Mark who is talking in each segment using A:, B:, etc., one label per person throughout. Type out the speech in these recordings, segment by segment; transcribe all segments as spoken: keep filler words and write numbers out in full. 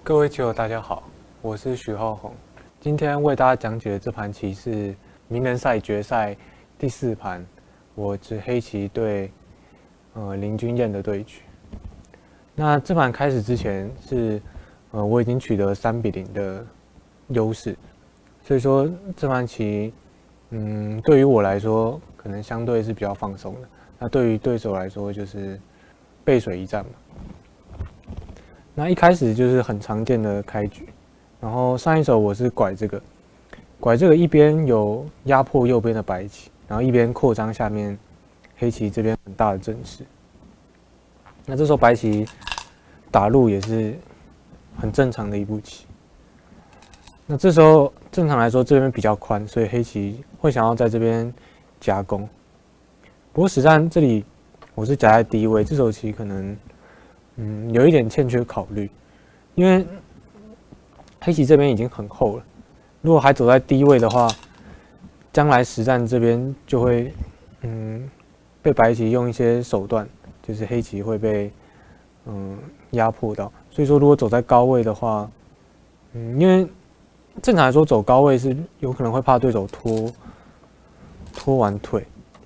A: 各位球友，大家好，我是许浩宏。今天为大家讲解的这盘棋是名人赛决赛第四盘，我执黑棋对呃林君彦的对局。那这盘开始之前是呃我已经取得三比零的优势，所以说这盘棋嗯对于我来说可能相对是比较放松的。那对于对手来说就是背水一战嘛。那一开始就是很常见的开局，然后上一手我是拐这个，拐这个一边有压迫右边的白棋，然后一边扩张下面黑棋这边很大的阵势。那这时候白棋打入也是很正常的一步棋。那这时候正常来说这边比较宽，所以黑棋会想要在这边夹攻。不过实战这里我是夹在低位，这手棋可能。嗯，有一点欠缺考虑，因为黑棋这边已经很厚了，如果还走在低位的话，将来实战这边就会嗯被白棋用一些手段，就是黑棋会被嗯压迫到。所以说，如果走在高位的话，嗯，因为正常来说走高位是有可能会怕对手拖拖完腿，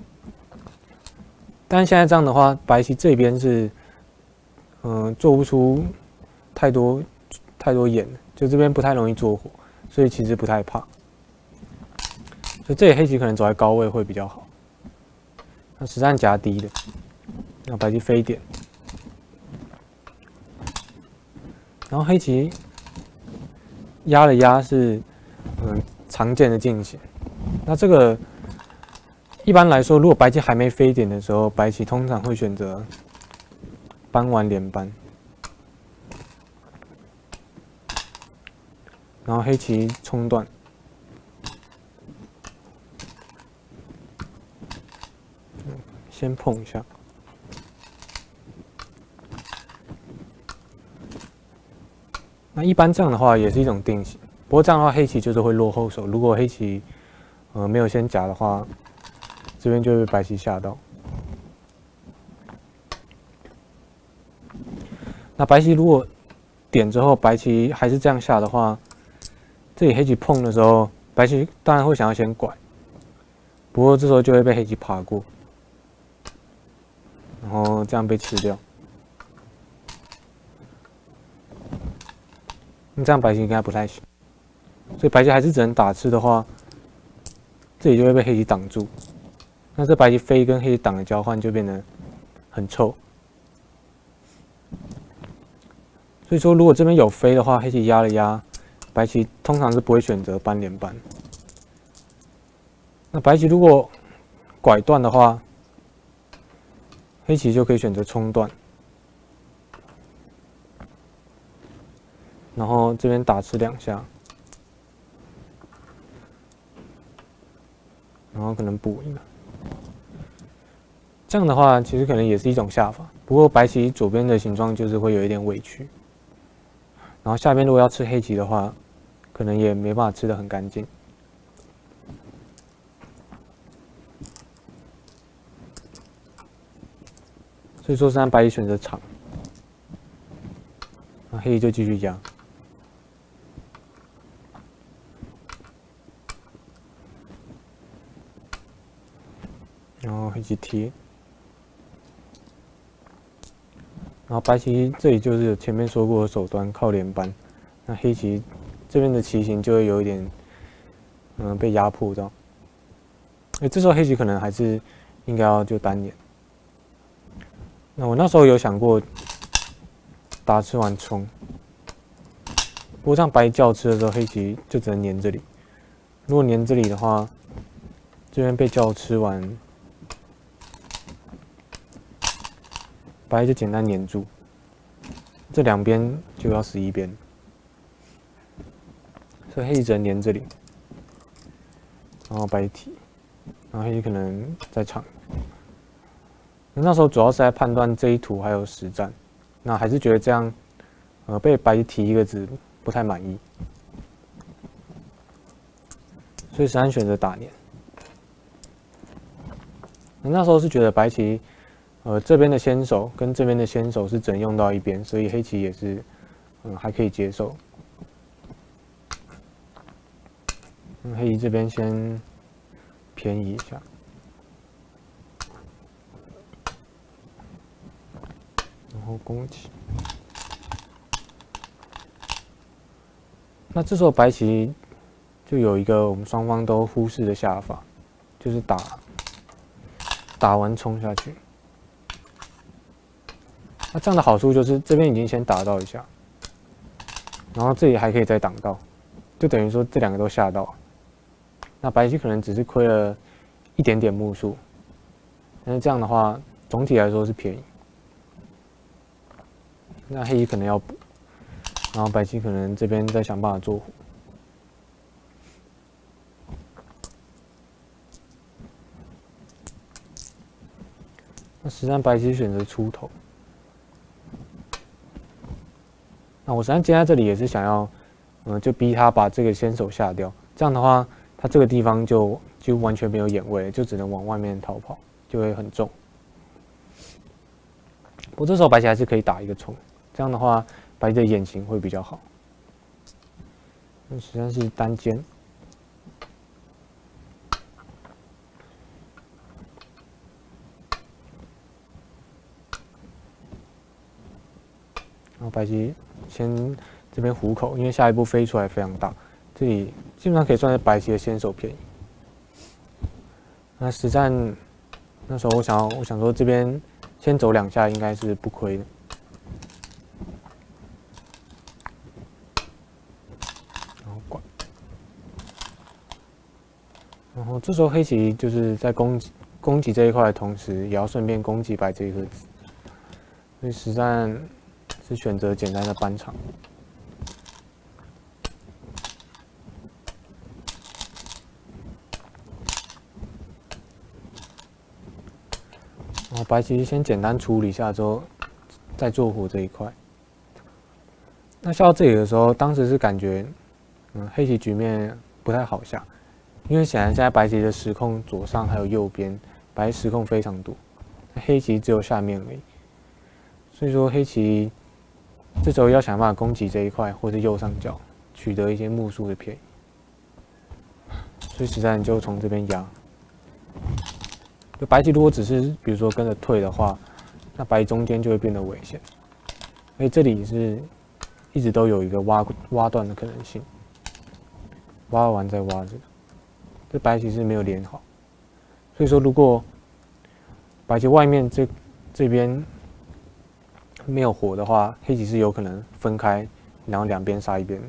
A: 但是现在这样的话，白棋这边是。嗯，做不出太多太多眼，就这边不太容易做火，所以其实不太怕。所以这里黑棋可能走在高位会比较好。那实战夹低的，那白棋飞点，然后黑棋压了压是嗯常见的进行。那这个一般来说，如果白棋还没飞点的时候，白棋通常会选择。扳完连扳，然后黑棋冲断，先碰一下，那一般这样的话也是一种定型，不过这样的话黑棋就是会落后手，如果黑棋呃没有先夹的话，这边就会被白棋吓到。那白棋如果点之后，白棋还是这样下的话，这里黑棋碰的时候，白棋当然会想要先拐，不过这时候就会被黑棋爬过，然后这样被吃掉。那这样白棋应该不太行，所以白棋还是只能打吃的话，这里就会被黑棋挡住。那这白棋飞跟黑棋挡的交换就变得很臭。所以说，如果这边有飞的话，黑棋压了压，白棋通常是不会选择扳连扳。那白棋如果拐断的话，黑棋就可以选择冲断，然后这边打吃两下，然后可能补一个。这样的话，其实可能也是一种下法，不过白棋左边的形状就是会有一点委屈。然后下边如果要吃黑棋的话，可能也没办法吃得很干净。所以说，现在白棋选择长，那黑棋就继续压，然后黑棋贴，然后白棋这里就是前面说过的手段靠连扳，那黑棋这边的棋形就会有一点，嗯、呃，被压迫到。哎，这时候黑棋可能还是应该要就单眼。那我那时候有想过打吃完冲，不过这样白叫吃的时候，黑棋就只能黏这里。如果黏这里的话，这边被叫吃完。白就简单黏住，这两边就要十一边，所以黑棋只能黏这里，然后白提，然后黑棋可能再长。那时候主要是在判断这一图还有实战，那还是觉得这样，呃，被白棋提一个子不太满意，所以实战选择打黏。那时候是觉得白棋。呃，这边的先手跟这边的先手是只能用到一边，所以黑棋也是嗯还可以接受。嗯，黑棋这边先偏移一下。 然后攻击，那这时候白棋就有一个我们双方都忽视的下法，就是打打完冲下去。那这样的好处就是这边已经先打到一下，然后这里还可以再挡到，就等于说这两个都下到。那白棋可能只是亏了一点点目数，但是这样的话总体来说是便宜。 那黑棋可能要补，然后白棋可能这边再想办法做活。那实战白棋选择出头。那我实战接在这里也是想要，嗯、呃，就逼他把这个先手下掉。这样的话，他这个地方就就完全没有眼位，就只能往外面逃跑，就会很重。不过这时候白棋还是可以打一个冲。 这样的话，白棋的眼型会比较好。那实际上是单尖，然后白棋先这边虎口，因为下一步飞出来非常大，这里基本上可以算是白棋的先手便宜。那实战那时候我想要，我想说这边先走两下应该是不亏的。 然后这时候黑棋就是在攻击攻击这一块的同时，也要顺便攻击白这一颗子，所以实战是选择简单的扳场。然后白棋先简单处理一下之后，再做活这一块。那下到这里的时候，当时是感觉，嗯，黑棋局面不太好下。 因为显然现在白棋的时空左上还有右边，白时空非常多，黑棋只有下面而已。所以说黑棋这时候要想办法攻击这一块或者右上角，取得一些目数的便宜。所以实战就从这边压。就白棋如果只是比如说跟着退的话，那白中间就会变得危险。所以这里是一直都有一个挖挖断的可能性，挖完再挖这个。 这白棋是没有连好，所以说如果白棋外面这这边没有活的话，黑棋是有可能分开，然后两边杀一边。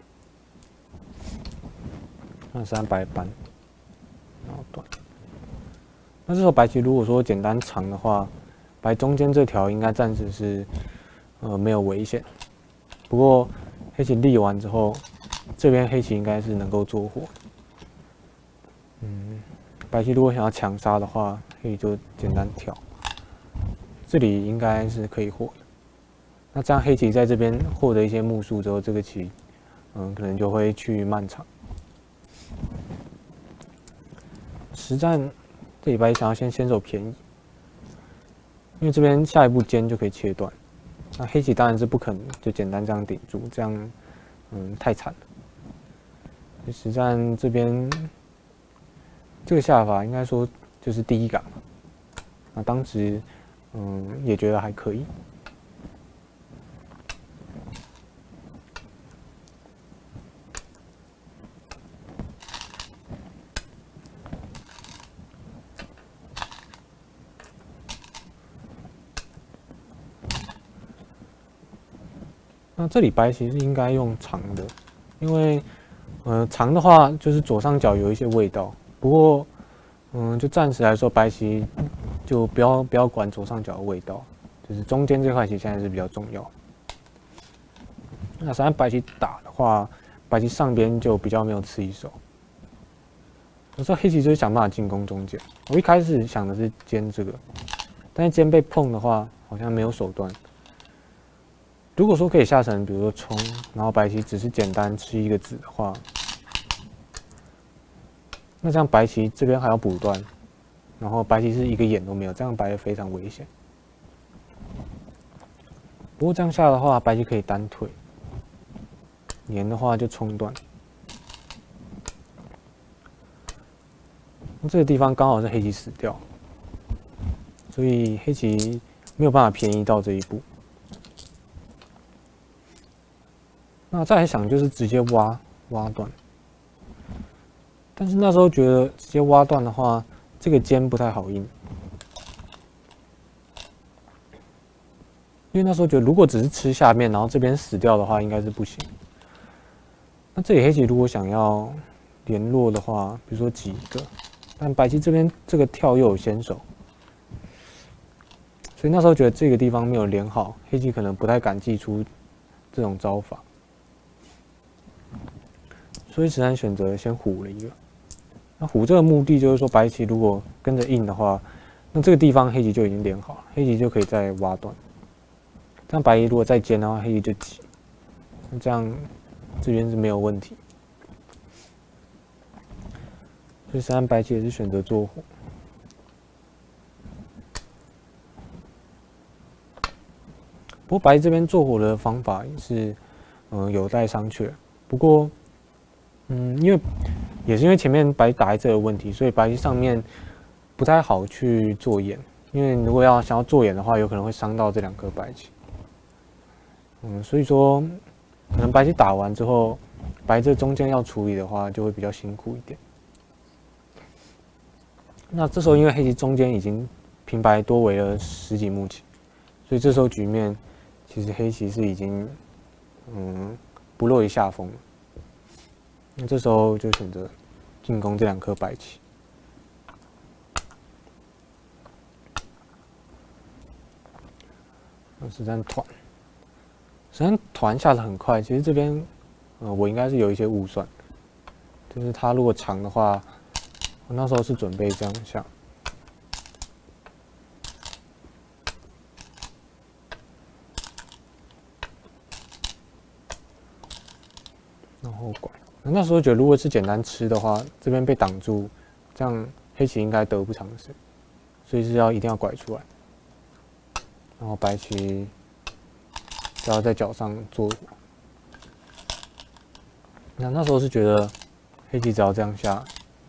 A: 那三白扳，然后断。那这时候白棋如果说简单长的话，白中间这条应该暂时是呃没有危险。不过黑棋立完之后，这边黑棋应该是能够做活。 嗯，白棋如果想要强杀的话，黑棋就简单跳，这里应该是可以获的。那这样黑棋在这边获得一些目数之后，这个棋，嗯，可能就会去慢场。实战这里白棋想要先先手便宜，因为这边下一步尖就可以切断。那黑棋当然是不肯就简单这样顶住，这样嗯太惨了。实战这边。 这个下法应该说就是第一感嘛，那当时嗯也觉得还可以。那这里白棋是应该用长的，因为呃长的话就是左上角有一些味道。 不过，嗯，就暂时来说，白棋就不要不要管左上角的味道，就是中间这块棋现在是比较重要。那实际上白棋打的话，白棋上边就比较没有吃一手。有时候黑棋就是想办法进攻中间。我一开始想的是尖这个，但是尖被碰的话，好像没有手段。如果说可以下成，比如说冲，然后白棋只是简单吃一个子的话。 那这样白棋这边还要补断，然后白棋是一个眼都没有，这样白的非常危险。不过这样下的话，白棋可以单退， 粘的话就冲断。这个地方刚好是黑棋死掉，所以黑棋没有办法便宜到这一步。那再来想就是直接挖挖断，但是那时候觉得直接挖断的话，这个尖不太好印，因为那时候觉得如果只是吃下面，然后这边死掉的话，应该是不行。那这里黑棋如果想要联络的话，比如说挤一个。但白棋这边这个跳又有先手，所以那时候觉得这个地方没有连好，黑棋可能不太敢祭出这种招法，所以实战选择先虎了一个。那虎这个目的就是说，白棋如果跟着印的话，那这个地方黑棋就已经连好了，黑棋就可以再挖断。但白棋如果再尖的话，黑棋就挤，那这样这边是没有问题。所以三白棋也是选择做火，不过白棋这边做火的方法也是，嗯、呃，有待商榷。不过，嗯，因为也是因为前面白打在这个问题，所以白棋上面不太好去做眼。因为如果要想要做眼的话，有可能会伤到这两颗白棋。嗯，所以说可能白棋打完之后，白这中间要处理的话，就会比较辛苦一点。那这时候因为黑棋中间已经平白多围了十几目棋，所以这时候局面其实黑棋是已经嗯不落于下风了。那这时候就选择进攻这两颗白棋。那实战团，实战团下的很快，其实这边呃我应该是有一些误算，就是他如果长的话。我那时候是准备这样下，然后拐。那时候觉得如果是简单吃的话，这边被挡住，这样黑棋应该得不偿失，所以是要一定要拐出来。然后白棋就要在角上做火。那那时候是觉得黑棋只要这样下。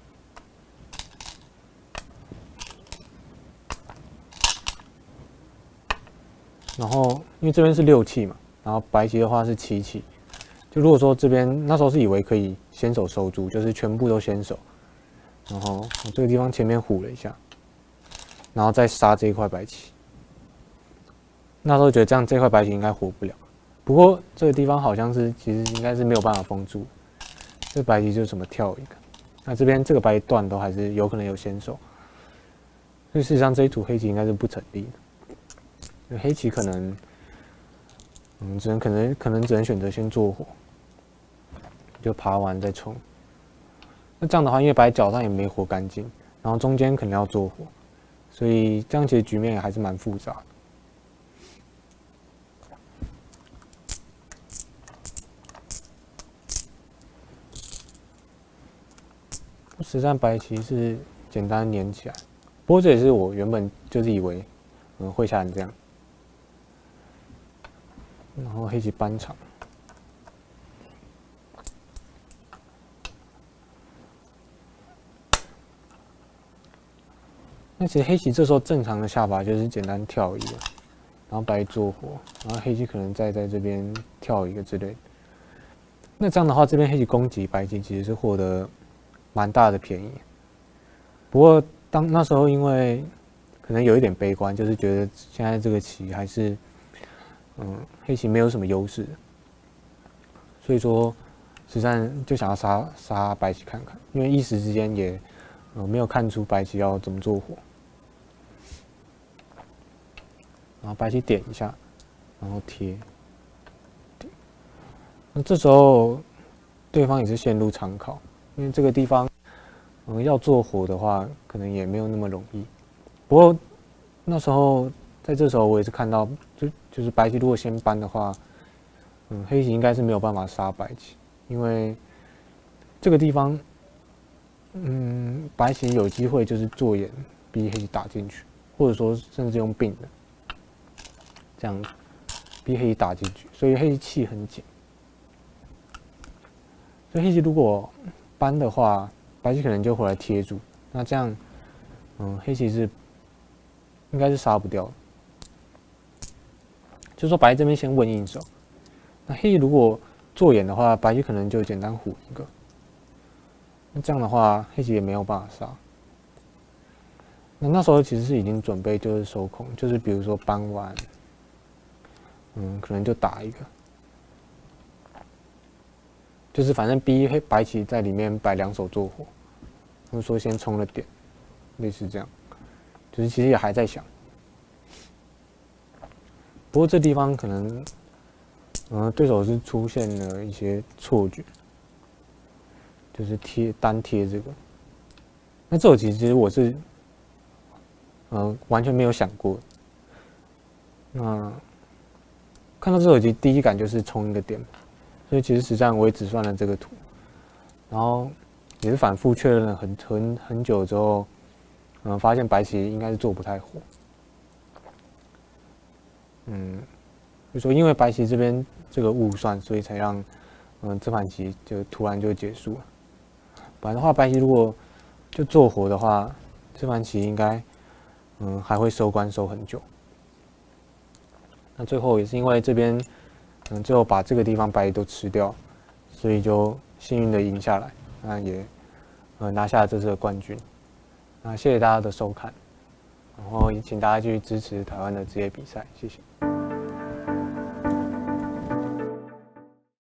A: 然后，因为这边是六气嘛，然后白棋的话是七气。就如果说这边那时候是以为可以先手收住，就是全部都先手，然后我这个地方前面虎了一下，然后再杀这一块白棋。那时候觉得这样这块白棋应该活不了，不过这个地方好像是其实应该是没有办法封住，这白棋就怎么跳一个，那这边这个白棋断都还是有可能有先手，所以事实上这一组黑棋应该是不成立的。黑棋可能，嗯，只能可能可能只能选择先做火，就爬完再冲。那这样的话，因为白角上也没活干净，然后中间可能要做火，所以这样其实局面也还是蛮复杂的。实战白棋是简单粘起来，不过这也是我原本就是以为，嗯，会下成这样。然后黑棋扳长，那其实黑棋这时候正常的下法就是简单跳一个，然后白做火，然后黑棋可能再在这边跳一个之类的。那这样的话，这边黑棋攻击白棋其实是获得蛮大的便宜。不过当那时候因为可能有一点悲观，就是觉得现在这个棋还是。嗯，黑棋没有什么优势，所以说实战就想要杀杀白棋看看，因为一时之间也呃没有看出白棋要怎么做火，然后白棋点一下，然后贴，那这时候对方也是陷入长考，因为这个地方嗯、呃、要做火的话，可能也没有那么容易。不过那时候在这时候我也是看到。就就是白棋如果先搬的话，嗯，黑棋应该是没有办法杀白棋，因为这个地方，嗯，白棋有机会就是做眼逼黑棋打进去，或者说甚至用并的这样子逼黑棋打进去，所以黑棋气很紧。 所以黑棋如果搬的话，白棋可能就回来贴住，那这样，嗯，黑棋是应该是杀不掉的。就说白这边先问应手，那黑棋如果做眼的话，白棋可能就简单虎一个。那这样的话，黑棋也没有办法杀。那那时候其实是已经准备就是收空，就是比如说搬完，嗯，可能就打一个，就是反正逼黑白棋在里面摆两手做活，或者说先冲了点，类似这样，就是其实也还在想。不过这地方可能，嗯、呃，对手是出现了一些错觉，就是贴单贴这个。那这手棋其实我是，嗯、呃，完全没有想过。那看到这手棋，第一感就是冲一个点，所以其实实际上我也只算了这个图，然后也是反复确认了很很很久之后，嗯、呃，发现白棋应该是做不太活。嗯，就说因为白棋这边这个误算，所以才让嗯这盘棋就突然就结束了。不然的话，白棋如果就做活的话，这盘棋应该嗯还会收官收很久。那最后也是因为这边嗯最后把这个地方白棋都吃掉，所以就幸运的赢下来，那也呃拿下了这次的冠军。那谢谢大家的收看。然后也请大家继续支持台湾的职业比赛，谢谢。